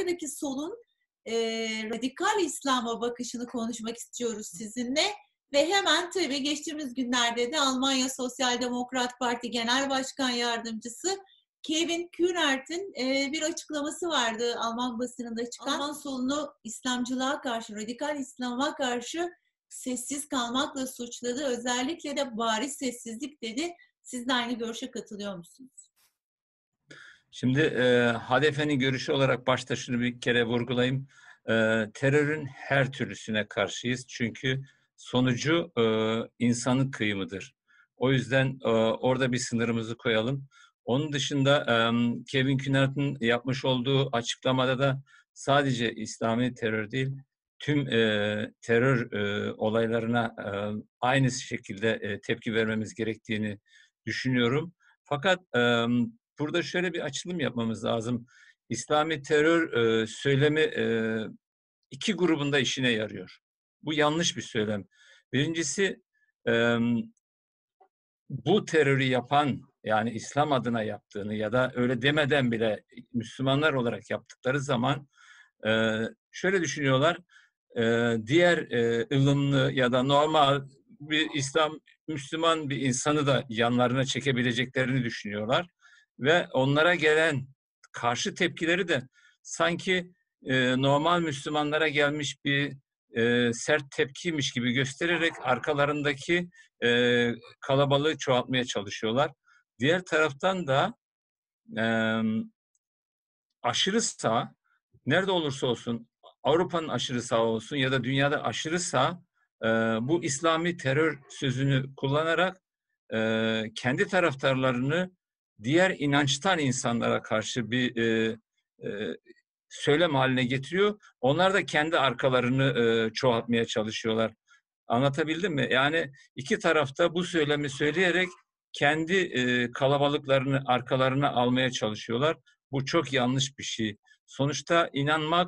Almanya'daki solun radikal İslam'a bakışını konuşmak istiyoruz sizinle. Ve hemen tabii geçtiğimiz günlerde de Almanya Sosyal Demokrat Parti Genel Başkan Yardımcısı Kevin Kühnert'in bir açıklaması vardı Alman basınında çıkan. Alman solunu İslamcılığa karşı, radikal İslam'a karşı sessiz kalmakla suçladı. Özellikle de bariz sessizlik dedi. Siz de aynı görüşe katılıyor musunuz? Şimdi HDP'nin görüşü olarak başta şunu bir kere vurgulayayım. Terörün her türlüsüne karşıyız. Çünkü sonucu insanlık kıyımıdır. O yüzden orada bir sınırımızı koyalım. Onun dışında Kevin Kühnert'in yapmış olduğu açıklamada da sadece İslami terör değil, tüm terör olaylarına aynı şekilde tepki vermemiz gerektiğini düşünüyorum. Fakat burada şöyle bir açılım yapmamız lazım. İslami terör söylemi iki grubunda işine yarıyor. Bu yanlış bir söylem. Birincisi bu terörü yapan, yani İslam adına yaptığını ya da öyle demeden bile Müslümanlar olarak yaptıkları zaman şöyle düşünüyorlar. Diğer ılımlı ya da normal bir Müslüman bir insanı da yanlarına çekebileceklerini düşünüyorlar. Ve onlara gelen karşı tepkileri de sanki normal Müslümanlara gelmiş bir sert tepkiymiş gibi göstererek arkalarındaki kalabalığı çoğaltmaya çalışıyorlar. Diğer taraftan da aşırı sağ, nerede olursa olsun, Avrupa'nın aşırı sağ olsun ya da dünyada aşırı sağ, bu İslami terör sözünü kullanarak kendi taraftarlarını diğer inançtan insanlara karşı bir söylem haline getiriyor. Onlar da kendi arkalarını çoğaltmaya çalışıyorlar. Anlatabildim mi? Yani iki tarafta bu söylemi söyleyerek kendi kalabalıklarını arkalarına almaya çalışıyorlar. Bu çok yanlış bir şey. Sonuçta inanmak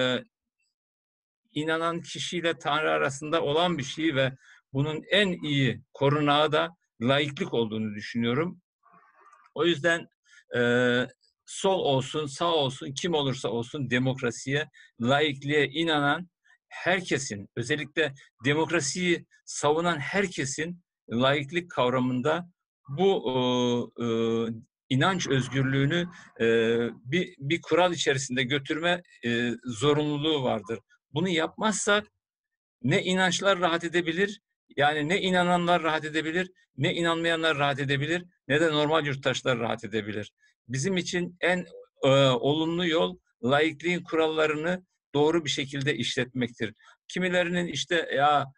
inanan kişiyle Tanrı arasında olan bir şey ve bunun en iyi korunağı da laiklik olduğunu düşünüyorum. O yüzden sol olsun, sağ olsun, kim olursa olsun demokrasiye, laikliğe inanan herkesin, özellikle demokrasiyi savunan herkesin laiklik kavramında bu inanç özgürlüğünü bir kural içerisinde götürme zorunluluğu vardır. Bunu yapmazsak ne inançlar rahat edebilir, yani ne inananlar rahat edebilir, ne inanmayanlar rahat edebilir, ne de normal yurttaşlar rahat edebilir. Bizim için en olumlu yol laikliğin kurallarını doğru bir şekilde işletmektir. Kimilerinin işte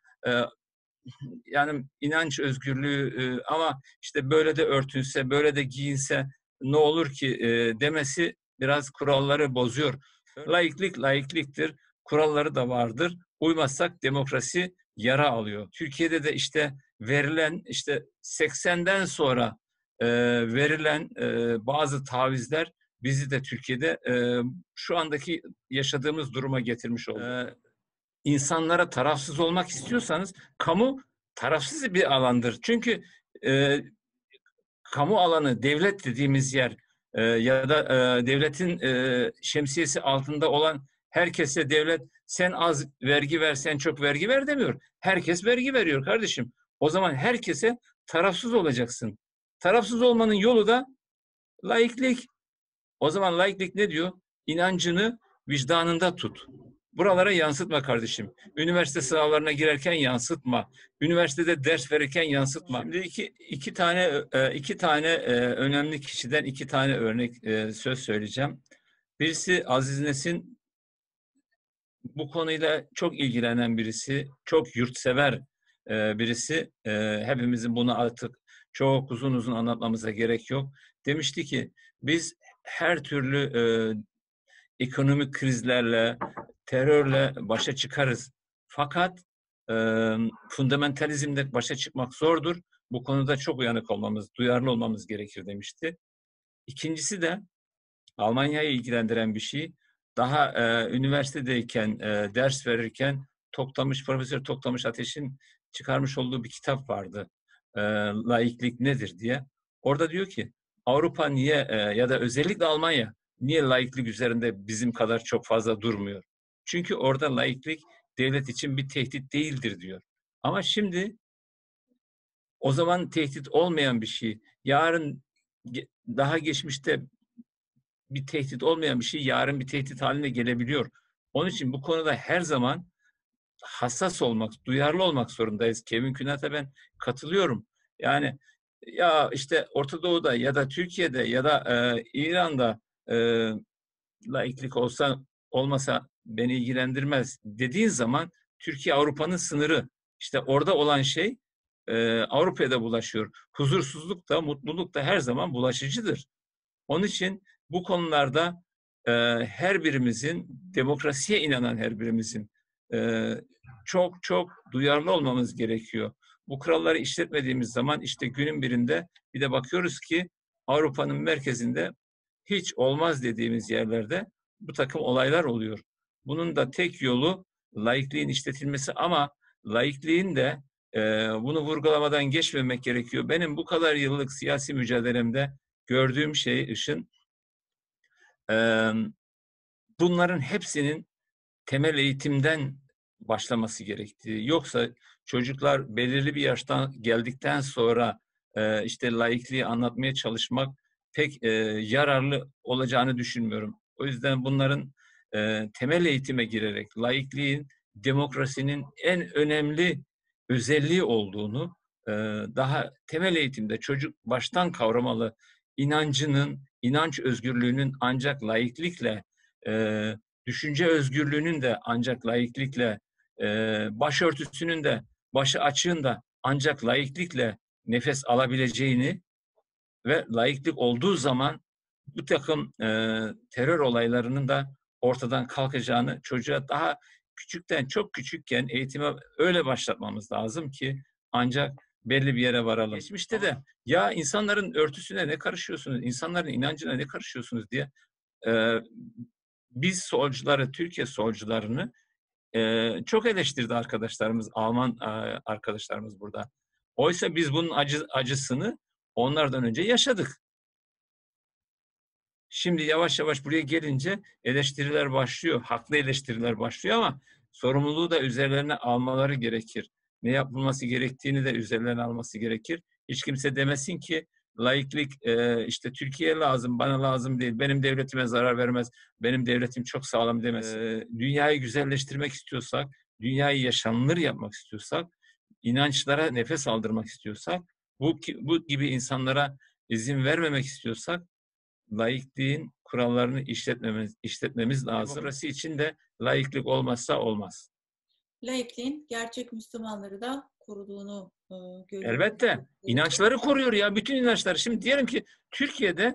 yani inanç özgürlüğü ama işte böyle de örtünse, böyle de giyinse ne olur ki demesi biraz kuralları bozuyor. Laiklik laikliktir, kuralları da vardır. Uymazsak demokrasi yara alıyor. Türkiye'de de işte verilen 80'den sonra verilen bazı tavizler bizi de Türkiye'de şu andaki yaşadığımız duruma getirmiş oldu. İnsanlara tarafsız olmak istiyorsanız kamu tarafsız bir alandır. Çünkü kamu alanı, devlet dediğimiz yer ya da devletin şemsiyesi altında olan herkese devlet sen az vergi ver, sen çok vergi ver demiyor. Herkes vergi veriyor kardeşim. O zaman herkese tarafsız olacaksın. Tarafsız olmanın yolu da laiklik. O zaman laiklik ne diyor? İnancını vicdanında tut. Buralara yansıtma kardeşim. Üniversite sınavlarına girerken yansıtma. Üniversitede ders verirken yansıtma. Şimdi iki tane önemli kişiden iki tane örnek söz söyleyeceğim. Birisi Aziz Nesin, bu konuyla çok ilgilenen birisi, çok yurtsever birisi. Hepimizin bunu artık çok uzun uzun anlatmamıza gerek yok. Demişti ki biz her türlü ekonomik krizlerle, terörle başa çıkarız. Fakat fundamentalizmle başa çıkmak zordur. Bu konuda çok uyanık olmamız, duyarlı olmamız gerekir demişti. İkincisi de Almanya'yı ilgilendiren bir şey. Daha üniversitedeyken, ders verirken Profesör Toktamış Ateş'in çıkarmış olduğu bir kitap vardı. Laiklik nedir diye. Orada diyor ki Avrupa niye ya da özellikle Almanya niye laiklik üzerinde bizim kadar çok fazla durmuyor? Çünkü orada laiklik devlet için bir tehdit değildir diyor. Ama şimdi o zaman tehdit olmayan bir şey, yarın daha geçmişte bir tehdit olmayan bir şey yarın bir tehdit haline gelebiliyor. Onun için bu konuda her zaman hassas olmak, duyarlı olmak zorundayız. Kevin Kühnat'a ben katılıyorum. Yani ya işte Orta Doğu'da ya da Türkiye'de ya da İran'da laiklik olsa olmasa beni ilgilendirmez dediğin zaman Türkiye Avrupa'nın sınırı. İşte orada olan şey Avrupa'ya da bulaşıyor. Huzursuzluk da mutluluk da her zaman bulaşıcıdır. Onun için bu konularda her birimizin, demokrasiye inanan her birimizin çok çok duyarlı olmamız gerekiyor. Bu kuralları işletmediğimiz zaman işte günün birinde bir de bakıyoruz ki Avrupa'nın merkezinde hiç olmaz dediğimiz yerlerde bu takım olaylar oluyor. Bunun da tek yolu laikliğin işletilmesi ama laikliğin de bunu vurgulamadan geçmemek gerekiyor. Benim bu kadar yıllık siyasi mücadelemde gördüğüm şey Işın, bunların hepsinin temel eğitimden başlaması gerektiği. Yoksa çocuklar belirli bir yaştan geldikten sonra işte laikliği anlatmaya çalışmak pek yararlı olacağını düşünmüyorum. O yüzden bunların temel eğitime girerek laikliğin demokrasinin en önemli özelliği olduğunu daha temel eğitimde çocuk baştan kavramalı, inanç özgürlüğünün ancak laiklikle düşünce özgürlüğünün de ancak laiklikle, başörtüsünün de, başı açığın da ancak laiklikle nefes alabileceğini ve laiklik olduğu zaman bu takım terör olaylarının da ortadan kalkacağını çocuğa daha küçükten, çok küçükken eğitime öyle başlatmamız lazım ki ancak belli bir yere varalım. Geçmişte de ya insanların örtüsüne ne karışıyorsunuz, insanların inancına ne karışıyorsunuz diye biz solcuları, Türkiye solcularını çok eleştirdi arkadaşlarımız, Alman arkadaşlarımız burada. Oysa biz bunun acısını onlardan önce yaşadık. Şimdi yavaş yavaş buraya gelince eleştiriler başlıyor, haklı eleştiriler başlıyor ama sorumluluğu da üzerlerine almaları gerekir. Ne yapılması gerektiğini de üzerlerine alması gerekir. Hiç kimse demesin ki laiklik işte Türkiye'ye lazım, bana lazım değil, benim devletime zarar vermez, benim devletim çok sağlam demesin. Dünyayı güzelleştirmek istiyorsak, dünyayı yaşanılır yapmak istiyorsak, inançlara nefes aldırmak istiyorsak, bu gibi insanlara izin vermemek istiyorsak, laikliğin kurallarını işletmemiz lazım. Demokrasi için de laiklik olmazsa olmaz. Laikliğin gerçek Müslümanları da koruduğunu görüyoruz. Elbette. İnançları koruyor ya. Bütün inançları. Şimdi diyelim ki Türkiye'de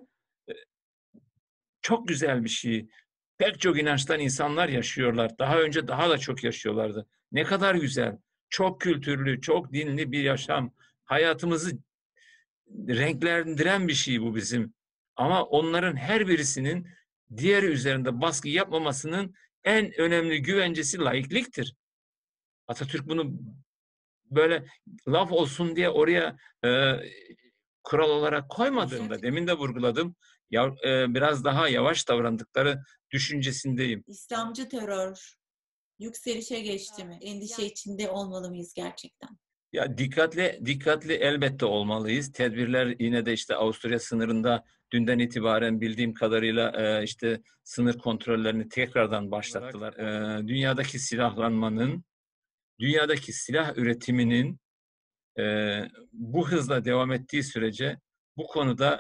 çok güzel bir şey. Pek çok inançtan insanlar yaşıyorlar. Daha önce daha da çok yaşıyorlardı. Ne kadar güzel. Çok kültürlü, çok dinli bir yaşam. Hayatımızı renklendiren bir şey bu bizim. Ama onların her birisinin diğeri üzerinde baskı yapmamasının en önemli güvencesi laikliktir. Atatürk bunu böyle laf olsun diye oraya kural olarak koymadığında demin de vurguladım. Biraz daha yavaş davrandıkları düşüncesindeyim. İslamcı terör yükselişe geçti mi? Endişe içinde olmalı mıyız gerçekten? Ya dikkatli elbette olmalıyız. Tedbirler yine de işte Avusturya sınırında dünden itibaren bildiğim kadarıyla işte sınır kontrollerini tekrardan başlattılar. Dünyadaki silahlanmanın, dünyadaki silah üretiminin bu hızla devam ettiği sürece bu konuda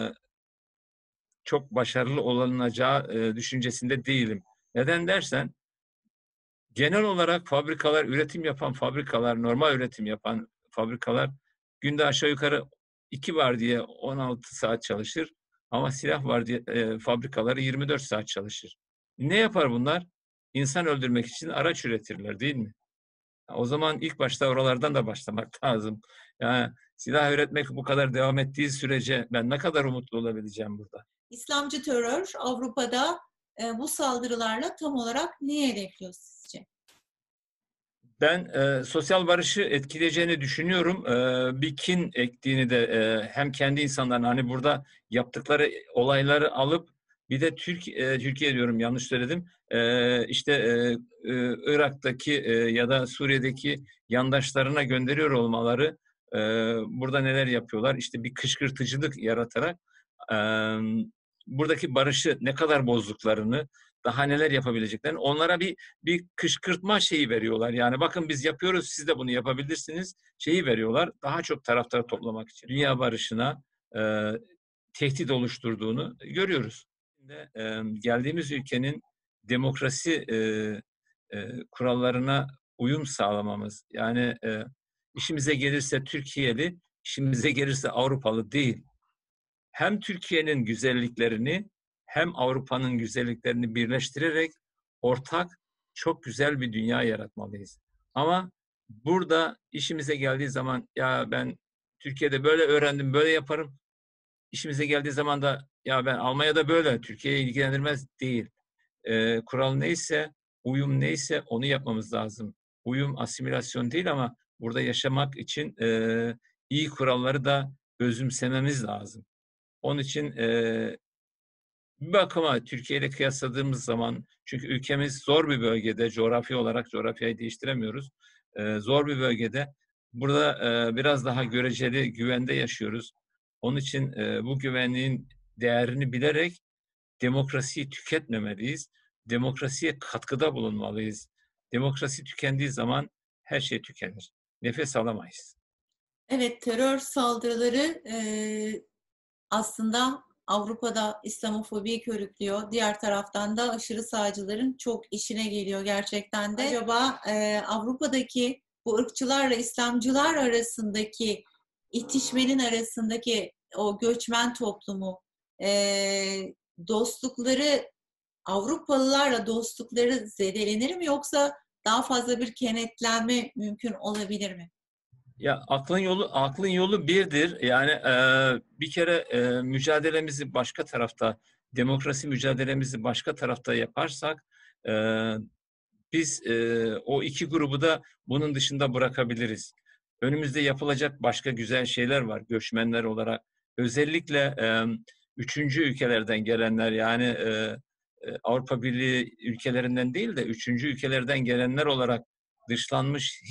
çok başarılı olunacağı düşüncesinde değilim. Neden dersen genel olarak fabrikalar, üretim yapan fabrikalar, normal üretim yapan fabrikalar günde aşağı yukarı 2 var diye 16 saat çalışır. Ama silah var diye fabrikaları 24 saat çalışır. Ne yapar bunlar? İnsan öldürmek için araç üretirler değil mi? O zaman ilk başta oralardan da başlamak lazım. Yani silah üretmek bu kadar devam ettiği sürece ben ne kadar umutlu olabileceğim burada? İslamcı terör Avrupa'da bu saldırılarla tam olarak neyi hedefliyor sizce? Ben sosyal barışı etkileyeceğini düşünüyorum. Bir kin ektiğini de hem kendi insanların hani burada yaptıkları olayları alıp Bir de Türkiye diyorum, yanlış söyledim. İşte Irak'taki ya da Suriye'deki yandaşlarına gönderiyor olmaları, burada neler yapıyorlar? İşte bir kışkırtıcılık yaratarak buradaki barışı ne kadar bozduklarını, daha neler yapabileceklerini, onlara bir kışkırtma şeyi veriyorlar. Yani bakın biz yapıyoruz, siz de bunu yapabilirsiniz şeyi veriyorlar. Daha çok taraftar toplamak için. Dünya barışına tehdit oluşturduğunu görüyoruz. Geldiğimiz ülkenin demokrasi kurallarına uyum sağlamamız. Yani işimize gelirse Türkiye'li, işimize gelirse Avrupalı değil. Hem Türkiye'nin güzelliklerini hem Avrupa'nın güzelliklerini birleştirerek ortak çok güzel bir dünya yaratmalıyız. Ama burada işimize geldiği zaman ya ben Türkiye'de böyle öğrendim, böyle yaparım. İşimize geldiği zaman da ya ben Almanya'da böyle, Türkiye'yi ilgilendirmez değil. Kural neyse, uyum neyse onu yapmamız lazım. Uyum asimilasyon değil ama burada yaşamak için iyi kuralları da özümsememiz lazım. Onun için bir bakıma Türkiye ile kıyasladığımız zaman, çünkü ülkemiz zor bir bölgede, coğrafi olarak coğrafyayı değiştiremiyoruz. Zor bir bölgede. Burada biraz daha göreceli güvende yaşıyoruz. Onun için bu güvenliğin değerini bilerek demokrasiyi tüketmemeliyiz. Demokrasiye katkıda bulunmalıyız. Demokrasi tükendiği zaman her şey tükenir. Nefes alamayız. Evet, terör saldırıları aslında Avrupa'da İslamofobiyi körüklüyor. Diğer taraftan da aşırı sağcıların çok işine geliyor gerçekten de. Acaba Avrupa'daki bu ırkçılarla İslamcılar arasındaki itişmenin arasındaki o göçmen toplumu dostlukları, Avrupalılarla dostlukları zedelenir mi, yoksa daha fazla bir kenetlenme mümkün olabilir mi? Ya aklın yolu birdir. Yani bir kere mücadelemizi başka tarafta, demokrasi mücadelemizi başka tarafta yaparsak biz o iki grubu da bunun dışında bırakabiliriz. Önümüzde yapılacak başka güzel şeyler var göçmenler olarak. Özellikle üçüncü ülkelerden gelenler, yani Avrupa Birliği ülkelerinden değil de üçüncü ülkelerden gelenler olarak dışlanmış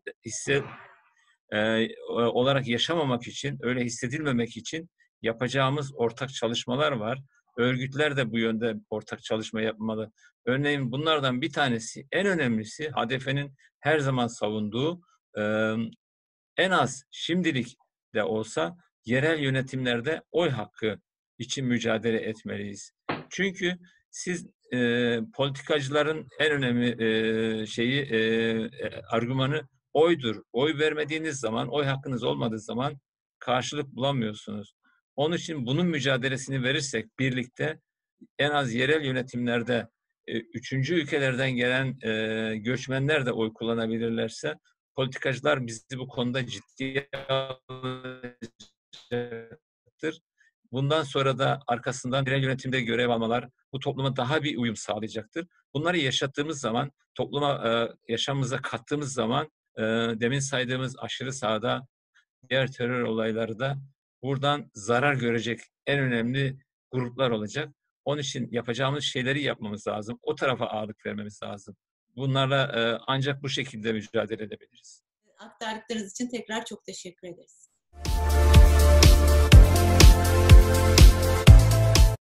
olarak yaşamamak için, öyle hissedilmemek için yapacağımız ortak çalışmalar var. Örgütler de bu yönde ortak çalışma yapmalı. Örneğin bunlardan bir tanesi, en önemlisi, HDP'nin her zaman savunduğu, en az şimdilik de olsa yerel yönetimlerde oy hakkı için mücadele etmeliyiz. Çünkü siz politikacıların en önemli argümanı oydur. Oy vermediğiniz zaman, oy hakkınız olmadığı zaman karşılık bulamıyorsunuz. Onun için bunun mücadelesini verirsek birlikte, en az yerel yönetimlerde üçüncü ülkelerden gelen göçmenler de oy kullanabilirlerse, politikacılar bizi bu konuda ciddiye alacaktır. Bundan sonra da arkasından yerel yönetimde görev almalar bu topluma daha bir uyum sağlayacaktır. Bunları yaşattığımız zaman, topluma, yaşamımıza kattığımız zaman demin saydığımız aşırı sağda, diğer terör olayları da buradan zarar görecek en önemli gruplar olacak. Onun için yapacağımız şeyleri yapmamız lazım. O tarafa ağırlık vermemiz lazım. Bunlarla ancak bu şekilde mücadele edebiliriz. Aktardıklarınız için tekrar çok teşekkür ederiz.